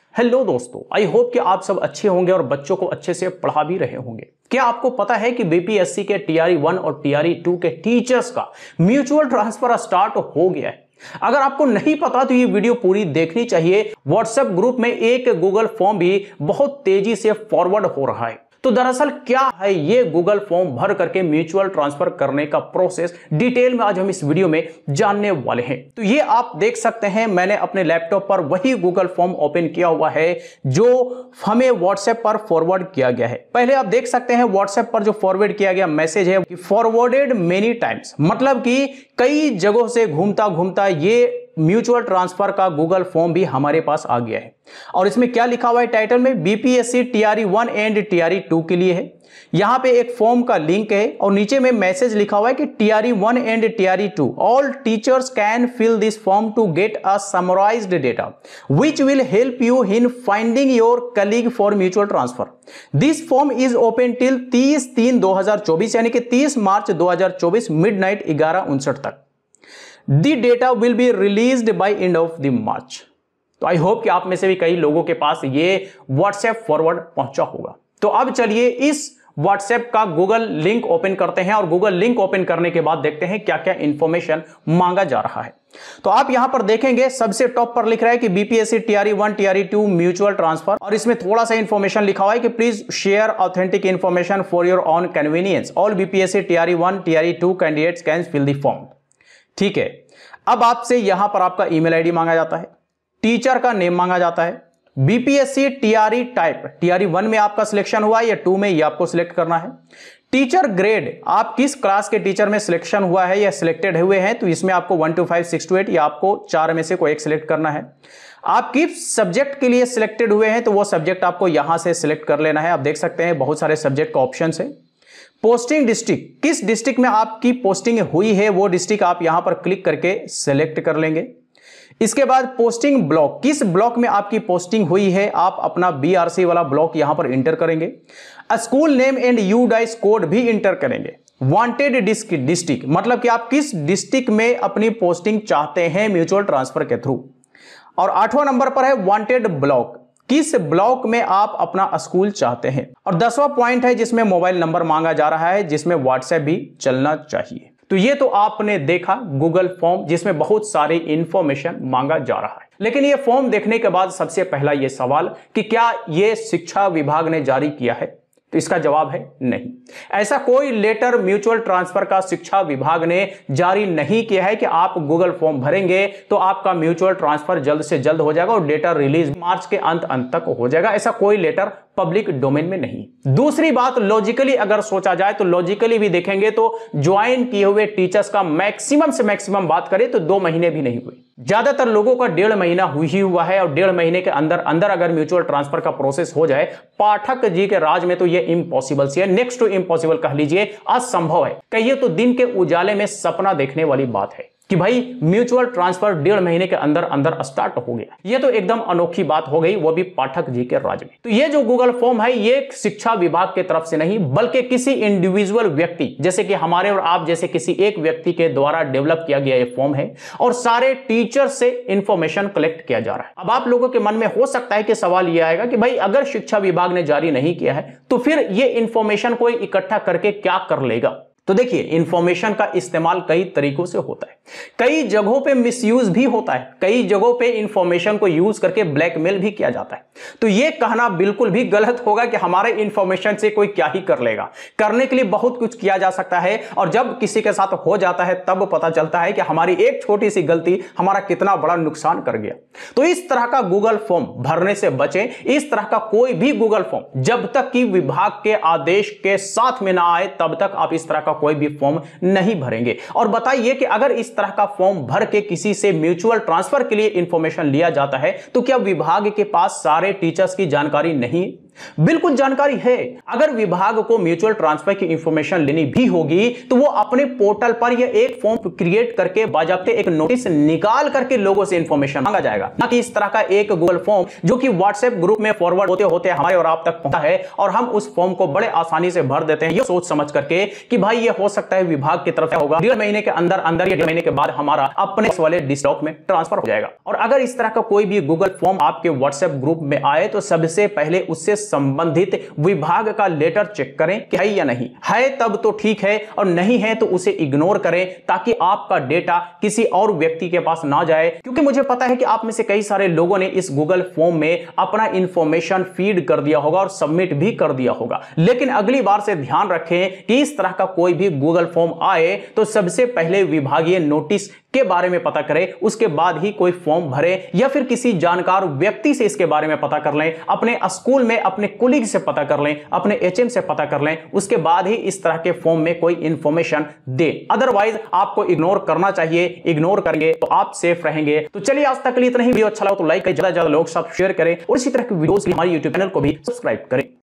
Hello दोस्तों, I hope कि आप सब अच्छे होंगे और बच्चों को अच्छे से पढ़ा भी रहे होंगे। क्या आपको पता है कि बीपीएससी के टीआरई 1 और टीआरई 2 के टीचर्स का म्यूचुअल ट्रांसफर स्टार्ट हो गया है? अगर आपको नहीं पता तो ये वीडियो पूरी देखनी चाहिए। व्हाट्सएप ग्रुप में एक गूगल फॉर्म भी बहुत तेजी से फॉरवर्ड हो रहा है। तो दरअसल क्या है ये गूगल फॉर्म भर करके म्यूचुअल ट्रांसफर करने का प्रोसेस, डिटेल में आज हम इस वीडियो में जानने वाले हैं। तो ये आप देख सकते हैं, मैंने अपने लैपटॉप पर वही गूगल फॉर्म ओपन किया हुआ है जो हमें व्हाट्सएप पर फॉरवर्ड किया गया है। पहले आप देख सकते हैं व्हाट्सएप पर जो फॉरवर्ड किया गया मैसेज है, फॉरवर्डेड मेनी टाइम्स, मतलब कि कई जगहों से घूमता घूमता ये म्यूचुअल ट्रांसफर का गूगल फॉर्म भी हमारे पास आ गया है। और इसमें क्या लिखा हुआ है टाइटल में? बीपीएससी टीआरई 1 एंड टीआरई 2 के लिए है। यहां पे एक फॉर्म का लिंक है और नीचे में मैसेज लिखा हुआ है कि TRE 1 and TRE 2 all teachers can fill this form to get a summarised data which will help you in finding your colleague for mutual transfer. This form is open till 30/3/2024 यानी कि 30 मार्च 2024 midnight 11:59 तक। The data will be released by end of the March। तो I hope कि आप में से भी कई लोगों के पास ये व्हाट्सएप फॉरवर्ड पहुंचा होगा। तो अब चलिए इस व्हाट्सएप का गूगल लिंक ओपन करते हैं और गूगल लिंक ओपन करने के बाद देखते हैं क्या क्या इंफॉर्मेशन मांगा जा रहा है। तो आप यहां पर देखेंगे सबसे टॉप पर लिख रहा है कि BPSC TRE 1 TRE 2 mutual transfer, और इसमें थोड़ा सा इंफॉर्मेशन लिखा हुआ है कि please share authentic information for your own convenience. All BPSC TRE 1 TRE 2 candidates can fill the form. ठीक है, अब आपसे यहां पर आपका ईमेल आईडी मांगा जाता है, टीचर का नेम मांगा जाता है, बीपीएससी टीआरई टाइप, टीआरई 1 में आपका सिलेक्शन हुआ है या 2 में, ये आपको सिलेक्ट करना है। टीचर ग्रेड, आप किस क्लास के टीचर में सिलेक्शन हुआ है या सिलेक्टेड हुए हैं, तो इसमें आपको 1 to 5 6 to 8 या आपको 4 में से कोई एक सिलेक्ट करना है। आप किस सब्जेक्ट के लिए सिलेक्टेड हुए हैं तो वो सब्जेक्ट आपको यहां से सिलेक्ट कर लेना है। आप देख सकते हैं बहुत सारे सब्जेक्ट का ऑप्शन है। पोस्टिंग डिस्ट्रिक्ट, किस डिस्ट्रिक्ट में आपकी पोस्टिंग हुई है वो डिस्ट्रिक्ट आप यहां पर क्लिक करके सिलेक्ट कर लेंगे। इसके बाद पोस्टिंग ब्लॉक, किस ब्लॉक में आपकी पोस्टिंग हुई है आप अपना बीआरसी वाला ब्लॉक यहां पर इंटर करेंगे। School name and UDISE code भी इंटर करेंगे। वांटेड डिस्ट्रिक्ट, मतलब कि आप किस डिस्ट्रिक्ट में अपनी पोस्टिंग चाहते हैं म्यूचुअल ट्रांसफर के थ्रू। और 8वां नंबर पर है वांटेड ब्लॉक, किस ब्लॉक में आप अपना स्कूल चाहते हैं। और 10वां पॉइंट है जिसमें मोबाइल नंबर मांगा जा रहा है, जिसमें व्हाट्सएप भी चलना चाहिए। तो ये तो आपने देखा गूगल फॉर्म जिसमें बहुत सारी इंफॉर्मेशन मांगा जा रहा है। लेकिन ये फॉर्म देखने के बाद सबसे पहला ये सवाल कि क्या ये शिक्षा विभाग ने जारी किया है, तो इसका जवाब है नहीं। ऐसा कोई लेटर म्यूचुअल ट्रांसफर का शिक्षा विभाग ने जारी नहीं किया है कि आप गूगल फॉर्म भरेंगे तो आपका म्यूचुअल ट्रांसफर जल्द से जल्द हो जाएगा और डेटा रिलीज मार्च के अंत तक हो जाएगा। ऐसा कोई लेटर पब्लिक डोमेन में नहीं। दूसरी बात, लॉजिकली अगर सोचा जाए तो लॉजिकली भी देखेंगे तो ज्वाइन किए हुए टीचर्स का मैक्सिमम से मैक्सिमम बात करें तो 2 महीने भी नहीं हुए। ज्यादातर लोगों का 1.5 महीना ही हुआ है और 1.5 महीने के अंदर अंदर अगर म्यूचुअल ट्रांसफर का प्रोसेस हो जाए, पाठक जी के राज में तो ये इम्पॉसिबल सी है, नेक्स्ट टू इम्पॉसिबल कह लीजिए, असंभव है। कहिए तो दिन के उजाले में सपना देखने वाली बात है कि भाई म्यूचुअल ट्रांसफर 1.5 महीने के अंदर अंदर स्टार्ट हो गया। ये तो एकदम अनोखी बात हो गई, वो भी पाठक जी के राज में। तो ये जो गूगल फॉर्म है ये शिक्षा विभाग की तरफ से नहीं बल्कि किसी इंडिविजुअल व्यक्ति जैसे कि हमारे और आप जैसे किसी एक व्यक्ति के द्वारा डेवलप किया गया ये फॉर्म है और सारे टीचर से इंफॉर्मेशन कलेक्ट किया जा रहा है। अब आप लोगों के मन में हो सकता है कि सवाल यह आएगा कि भाई अगर शिक्षा विभाग ने जारी नहीं किया है तो फिर ये इंफॉर्मेशन कोई इकट्ठा करके क्या कर लेगा। तो देखिए, इंफॉर्मेशन का इस्तेमाल कई तरीकों से होता है, कई जगहों पे मिसयूज भी होता है, कई जगहों पे इंफॉर्मेशन को यूज करके ब्लैकमेल भी किया जाता है। तो यह कहना बिल्कुल भी गलत होगा कि हमारे इंफॉर्मेशन से कोई क्या ही कर लेगा। करने के लिए बहुत कुछ किया जा सकता है और जब किसी के साथ हो जाता है तब पता चलता है कि हमारी एक छोटी सी गलती हमारा कितना बड़ा नुकसान कर गया। तो इस तरह का गूगल फॉर्म भरने से बचें। इस तरह का कोई भी गूगल फॉर्म जब तक कि विभाग के आदेश के साथ में ना आए तब तक आप इस तरह का कोई भी फॉर्म नहीं भरेंगे। और बताइए कि अगर इस तरह का फॉर्म भर के किसी से म्यूचुअल ट्रांसफर के लिए इंफॉर्मेशन लिया जाता है तो क्या विभाग के पास सारे टीचर्स की जानकारी नहीं? बिल्कुल जानकारी है। अगर विभाग को म्यूचुअल ट्रांसफर की इंफॉर्मेशन लेनी भी होगी तो वो अपने पोर्टल पर यह एक फॉर्म क्रिएट करके बाकायदे एक नोटिस निकाल करके लोगों से इंफॉर्मेशन मांगा जाएगा, ना कि इस तरह का एक गूगल फॉर्म जो कि व्हाट्सएप ग्रुप में फॉरवर्ड होते होते हमारे और आप तक पहुंचा है और हम उस फॉर्म को बड़े आसानी से भर देते हैं ये सोच समझ करके कि भाई ये हो सकता है विभाग की तरफ से होगा, 1.5 महीने के अंदर अंदर या 1.5 महीने के बाद हमारा अपने वाले डिस्कटॉप में ट्रांसफर हो जाएगा। और अगर इस तरह का कोई भी गूगल फॉर्म आपके व्हाट्सएप ग्रुप में आए तो सबसे पहले उससे संबंधित विभाग का लेटर चेक करें कि है या नहीं है, तब तो ठीक है, और नहीं है तो उसे इग्नोर करें ताकि आपका डेटा किसी और व्यक्ति के पास ना जाए। क्योंकि मुझे पता है कि आप में से कई सारे लोगों ने इस गूगल फॉर्म में अपना इंफॉर्मेशन फीड कर दिया होगा और सबमिट भी कर दिया होगा, लेकिन अगली बार से ध्यान रखें कि इस तरह का कोई भी गूगल फॉर्म आए तो सबसे पहले विभागीय नोटिस के बारे में पता करें, उसके बाद ही कोई फॉर्म भरें या फिर किसी जानकार व्यक्ति से इसके बारे में पता कर लें, अपने स्कूल में अपने कोलीग से पता कर लें, अपने एचएम से पता कर लें, उसके बाद ही इस तरह के फॉर्म में कोई इंफॉर्मेशन दे। अदरवाइज आपको इग्नोर करना चाहिए, इग्नोर करेंगे तो आप सेफ रहेंगे। तो चलिए आज तक के लिए इतना ही। वीडियो अच्छा लगा तो लाइक करें, ज्यादा से ज्यादा लोग साथ शेयर करें और इसी तरह की वीडियोस के लिए हमारे यूट्यूब चैनल को भी सब्सक्राइब करें।